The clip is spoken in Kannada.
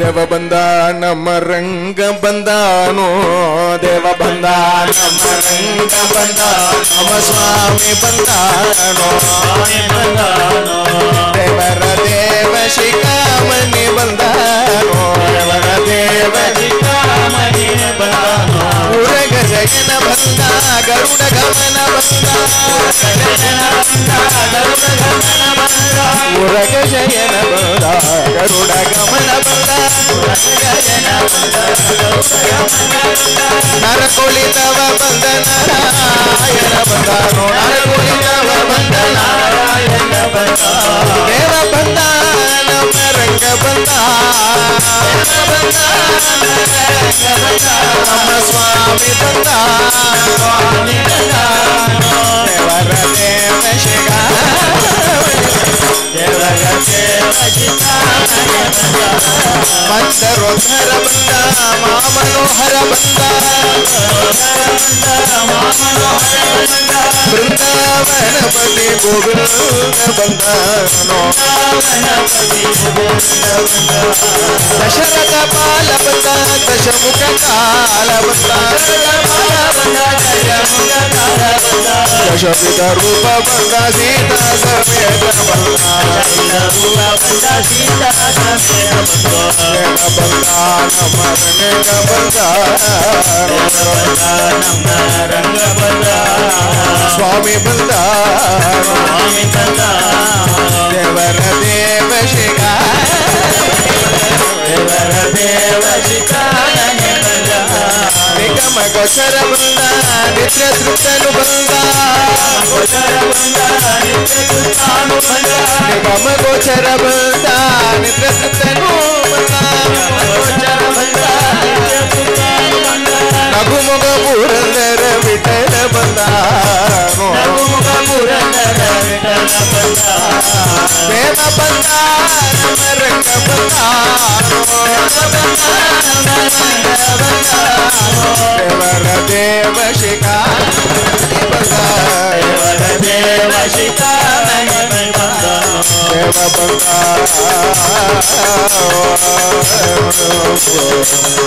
ದೇವ ಬಂದ ನಮ್ಮ ರಂಗ ಬಂದಾನೋ ದೇವ ಬಂದ ನಮ್ಮ ರಂಗ ಬಂದ ನಮ್ಮ ಸ್ವಾಮಿ ಬಂದಾನೋ ದೇವರ ದೇವ ಶಿಖಾಮಣಿ ಬಂದಾನೋ ದೇವರ ದೇವ ಶಿಖಾಮಣಿ ಬಂದಾನೋ ಉರಗ ಜಯನ ಬಂದ ಗರುಡ ಗಮನ ಬಂದ ಉರಗ ಜಯನ ಬಂದ ಗರುಡ ಗಮನ ಬಂದ ನರಕುಳಿತವ ಬಂದ ನಾರಾಯಣ ಬಂದಾನೋ ನರಕುಳಿತವ ಬಂದ ನಾರಾಯಣ ಬಂದ ದೇವ ಬಂದ ನಮ್ಮ ರಂಗ ಬಂದ ನಮ್ಮ ಸ್ವಾಮಿ ಬಂದ ದೇವರ ದೇವ ಮಂದರೋಧರ ಬಂದ ಮಾಮನೋಹರ ಬಂದ ಬೃಂದಾವನಪತಿ ಗೋವಿಂದ ಬಂದನೋ ದಶರಥ ಬಾಲ ಬಂದ ದಶಮುಖ ಕಾಲ ಬಂದ ದಶವಿಧ ರೂಪ ಬಂದ ಸೀತಾ ಸಮೇತ ಬಂದ ಬಂದ ನಮ್ಮ ರಂಗ ಬಂದ ಸ್ವಾಮಿ ಬಂದ ದೇವರ ದೇವ ಶಿಖಾ ದೇವರ ದೇವ ಶಿಖಾ ನಿಗಮ ಗೋಚರ ಬಂದ ನಿತ್ಯ ತೃಪ್ತನು ಬಂದ ನಿಗಮ ಗೋಚರ ಬಂದ ನಿತ್ಯ ತೃಪ್ತನು ಬಂದ ನಗುಮುಗ ಪುರಂದರ ವಿಠಲ ಬಂದ ದೇವ ಬಂದ ನಮ್ಮ ರಂಗ ಬಂದ ದೇವರ ದೇವ ಶಿಖಾ ದೇವರ ದೇವ ಶಿಖಾ ದೇವ ಬಂದ